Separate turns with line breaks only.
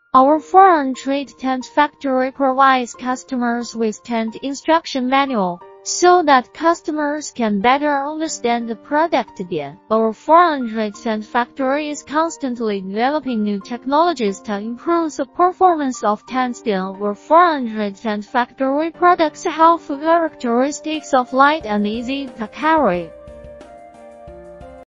Our 400 tent factory provides customers with tent instruction manual, so that customers can better understand the product. Our 400 tent factory is constantly developing new technologies to improve the performance of tents. Our 400 tent factory products have characteristics of light and easy to carry.